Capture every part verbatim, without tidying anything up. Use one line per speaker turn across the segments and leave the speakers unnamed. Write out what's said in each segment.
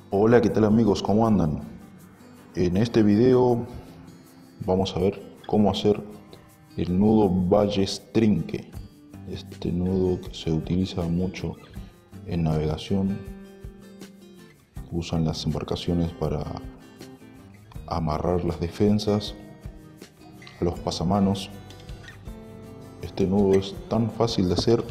Hola, ¿qué tal amigos? ¿Cómo andan? En este video vamos a ver cómo hacer el nudo Ballestrinque. Este nudo que se utiliza mucho en navegación. Usan las embarcaciones para amarrar las defensas a los pasamanos. Este nudo es tan fácil de hacer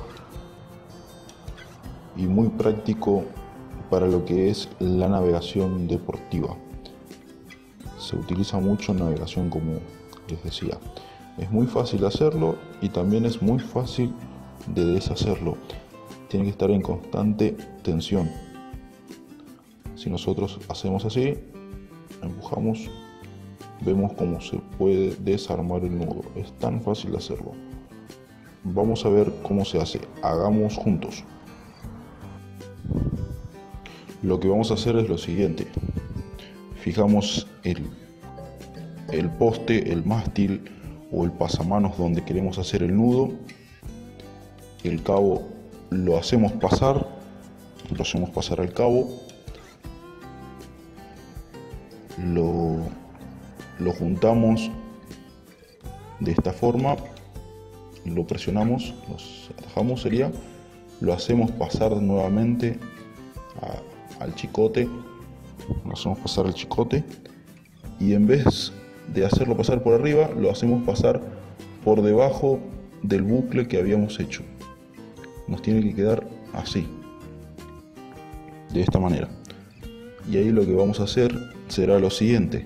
y muy práctico para lo que es la navegación deportiva. Se utiliza mucho en navegación, como les decía. Es muy fácil hacerlo y también es muy fácil de deshacerlo. Tiene que estar en constante tensión. Si nosotros hacemos así, empujamos, vemos cómo se puede desarmar el nudo. Es tan fácil de hacerlo. Vamos a ver cómo se hace. Hagamos juntos. Lo que vamos a hacer es lo siguiente: fijamos el, el poste, el mástil o el pasamanos donde queremos hacer el nudo. El cabo lo hacemos pasar, lo hacemos pasar al cabo, lo, lo juntamos de esta forma, lo presionamos, lo atajamos, sería, lo hacemos pasar nuevamente a, al chicote, lo hacemos pasar al chicote y en vez de hacerlo pasar por arriba, lo hacemos pasar por debajo del bucle que habíamos hecho. Nos tiene que quedar así, de esta manera. Y ahí lo que vamos a hacer será lo siguiente: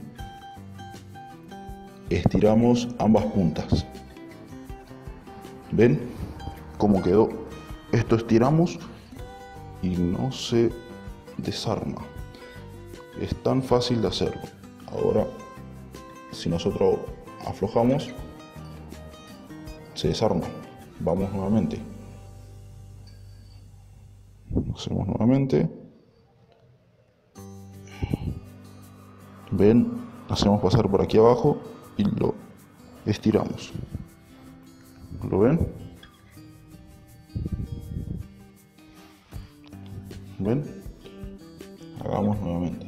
estiramos ambas puntas. ¿Ven cómo quedó? Esto estiramos y no se desarma. Es tan fácil de hacerlo. Ahora, si nosotros aflojamos, se desarma. Vamos nuevamente. Hacemos nuevamente. Ven, hacemos pasar por aquí abajo y lo estiramos. ¿Lo ven? ¿Ven? Hagamos nuevamente.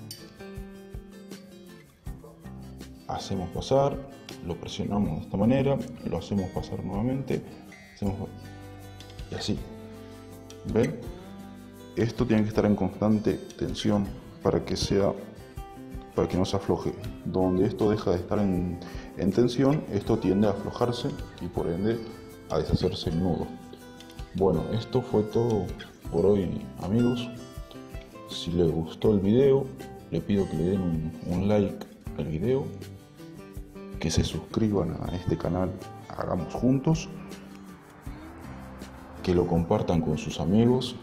Hacemos pasar, lo presionamos de esta manera, lo hacemos pasar nuevamente, hacemos... y así. ¿Ven? Esto tiene que estar en constante tensión para que sea, para que no se afloje. Donde esto deja de estar en, en tensión, esto tiende a aflojarse y por ende a deshacerse el nudo. Bueno, esto fue todo por hoy, amigos. Si les gustó el video, le pido que le den un, un like al video, que se suscriban a este canal Hagamos Juntos, que lo compartan con sus amigos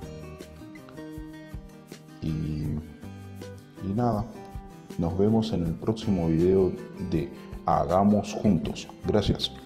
y, y nada, nos vemos en el próximo video de Hagamos Juntos. Gracias.